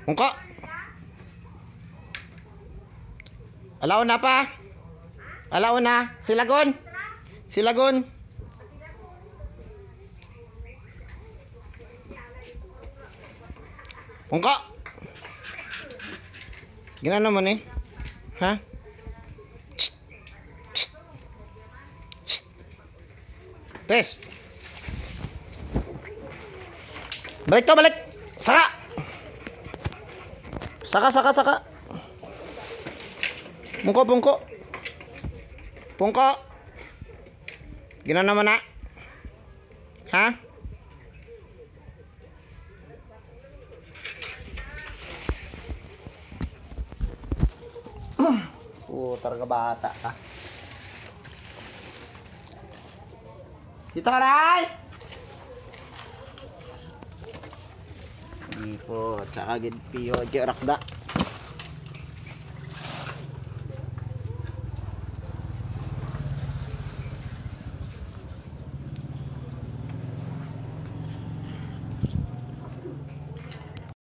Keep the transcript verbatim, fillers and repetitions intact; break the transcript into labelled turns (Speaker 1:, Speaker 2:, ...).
Speaker 1: Mungko. Alaon na pa. Alaon na. Silagon. Silagon. Mungko. Gina naman eh. Ha? Shh. Shh. Shh. Tes. Balik to, balik. Saka. Saka, saka, saka. Pungko, pungko. Pungko. Gina naman na. Ha? Putar ka bata ka. Dito ka, Ray! Ipo, tsaka gid piyo, rakda.